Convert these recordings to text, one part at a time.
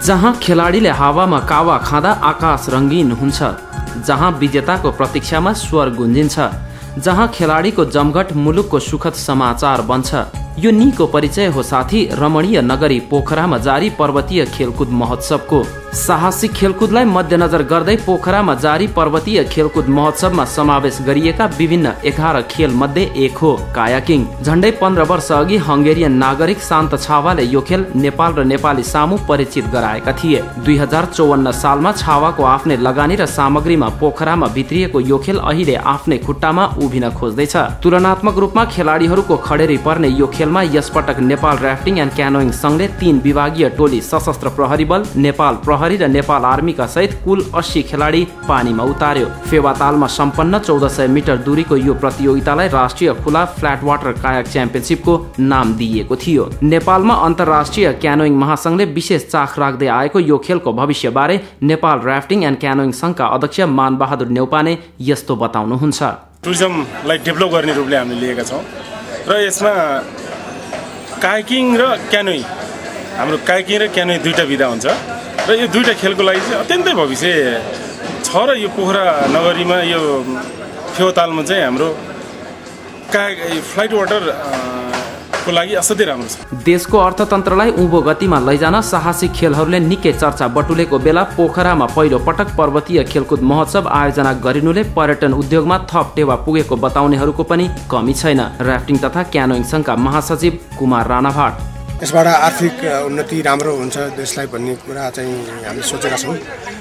जहाँ खेलाडीले हावामा कावा खाँदा आकाश रंगीन हुन्छ, जहाँ विजेताको प्रतीक्षामा स्वर गुन्जिन्छ, जहाँ खेलाडीको जमघट मुलुकको सुखद समाचार बन्छ। यो निको परिचय हो साथी रमणीय नगरी पोखरामा जारी पर्वतीय खेलकुद महोत्सवको। साहसिक खेलकुदलाई मध्यनजर गर्दै पोखरामा जारी पर्वतीय खेलकुद महोत्सवमा समावेश गरिएका विभिन्न 11 खेल मध्ये एक हो कायाकिङ। झण्डै 15 वर्ष अघि हंगेरियन नागरिक शान्त छावाले यो खेल नेपाल र नेपाली सामु परिचित गराएका थिए। 2054 सालमा छावाको आफ्नै लगानी र सामग्रीमा पोखरामा भित्रिएको यो खेल अहिले आफ्नै खुट्टामा उभिन खोज्दैछ। तुलनात्मक रूपमा खेलाडीहरूको खडेरी पर्ने यो खेलमा यसपटक नेपाल र्याफ्टिङ एन्ड क्यानोइङ संघले 3 विभागीय टोली सशस्त्र प्रहरी बल, नेपाल प्रहरी र नेपाल आर्मीका सहित कुल 80 खेलाडी पानीमा उतार्यो। फेवातालमा सम्पन्न 1400 मिटर दूरीको यो प्रतियोगितालाई राष्ट्रिय खुला फ्ल्याट वाटर कायाक च्याम्पियनशिपको नाम दिइएको थियो। नेपालमा अन्तर्राष्ट्रिय क्यानोइङ महासंघले विशेष चाख राख्दै आएको यो खेलको भविष्यबारे नेपाल र्याफ्टिङ एन्ड क्यानोइङ संघका अध्यक्ष मानबहादुर नेउपाने यस्तो बताउनुहुन्छ। टुरिज्मलाई डेभलप गर्ने रूपले हामीले लिएका छौँ र यसमा कायाकिङ र क्यानोइङ, हाम्रो कायाकिङ र क्यानोइङ दुईटा विधा हुन्छ र यो दुईटा खेलको लागि चाहिँ अत्यन्तै भविष्य छ र यो पोखरा नगरीमा यो फेवातालमा चाहिँ हाम्रो फ्लाइट वाटर को लागि असाध्यै राम्रो छ। देशको अर्थतन्त्रलाई उँभो गतिमा लैजान साहसिक खेलहरूले निकै चर्चा बटुलेको बेला पोखरामा पहिलो पटक पर्वतीय खेलकुद महोत्सव आयोजना गरिनुले पर्यटन उद्योगमा थप टेवा पुगेको बताउनेहरूको पनि कमी छैन। र्याफ्टिङ तथा क्यानोइङ संघका महासचिव कुमार राणाभाट, यसबाट आर्थिक उन्नति राम्रो हुन्छ देशलाई भन्ने कुरा चाहिँ हामीले सोचेका छौँ।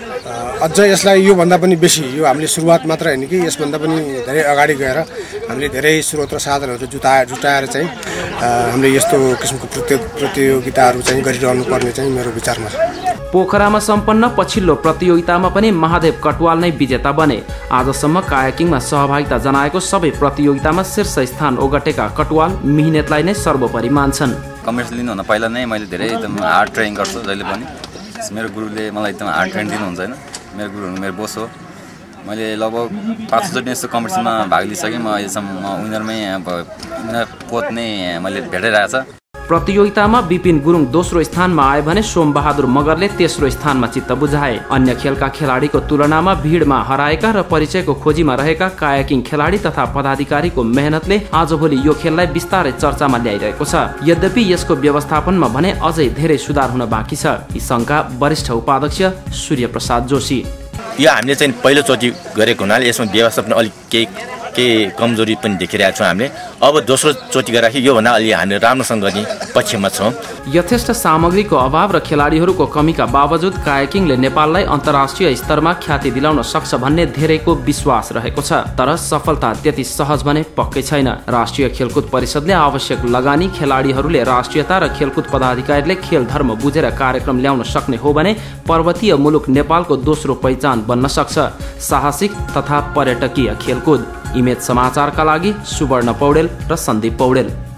अझ यसलाई योभन्दा पनि बेसी, यो हामीले सुरुवात मात्र होइन कि यसभन्दा पनि धेरै अगाडि गएर हामीले धेरै स्रोत र साधनहरू जुटाएर चाहिँ हामीले यस्तो किसिमको प्रतियोगिताहरू चाहिँ गरिरहनु पर्ने चाहिँ मेरो विचारमा छ। पोखरामा सम्पन्न पछिल्लो प्रतियोगितामा पनि महादेव कटवाल नै विजेता बने। आजसम्म कायाकिङमा सहभागिता जनाएको सबै प्रतियोगितामा शीर्ष स्थान ओगटेका कटवाल मिहिनेतलाई नै सर्वोपरि मान्छन्। कमर्स लिनुभन्दा पहिला नै मैले धेरै एकदम हार्ड ट्रेनिङ गर्छु जहिले पनि। मेरो गुरुले मलाई एकदम हार्ड ट्रेनिङ दिनुहुन्छ होइन। मेरो गुरु मेरो बोस हो। मैले लगभग 5 चोटि यस्तो कम्पिटिसनमा भाग लिइसकेँ। म अहिलेसम्म विनरमै विनर पद नै मैले भेटाइरहेको छ। प्रतियोगितामा विपिन गुरुङ दोस्रो स्थानमा आए भने सोमबहादुर मगरले तेस्रो स्थानमा चित्त बुझाए। अन्य खेलका खेलाडीको तुलनामा भिडमा हराएका र परिचयको खोजीमा रहेका कायाकिङ खेलाडी तथा पदाधिकारीको मेहनतले आजभोलि यो खेललाई बिस्तारै चर्चामा ल्याइरहेको छ। यद्यपि यसको व्यवस्थापनमा भने अझै धेरै सुधार हुन बाँकी छ। यी संघका वरिष्ठ उपाध्यक्ष सूर्य प्रसाद जोशी, यो हामीले चाहिँ पहिलोचोटि गरेको हुनाले यसमा व्यवस्थापन अलिक केही कमजोरी पनि देखिरहेको छौँ हामीले। अब दोस्रो चोटि गर्दाखेरि योभन्दा अलि हामी राम्रोसँग गर्ने पक्षमा छौँ। यथेष्ट सामग्रीको अभाव र खेलाडीहरूको कमीका बावजुद कायाकिङले नेपाललाई अन्तर्राष्ट्रिय स्तरमा ख्याति दिलाउन सक्छ भन्ने धेरैको विश्वास रहेको छ। तर सफलता त्यति सहज भने पक्कै छैन। राष्ट्रिय खेलकुद परिषदले आवश्यक लगानी, खेलाडीहरूले राष्ट्रियता र खेलकुद पदाधिकारीले खेल धर्म बुझेर कार्यक्रम ल्याउन सक्ने हो भने पर्वतीय मुलुक नेपालको दोस्रो पहिचान बन्न सक्छ। साहसिक तथा पर्यटकीय खेलकुद। इमेज समाचारका लागि सुवर्ण पौडेल र सन्दीप पौडेल।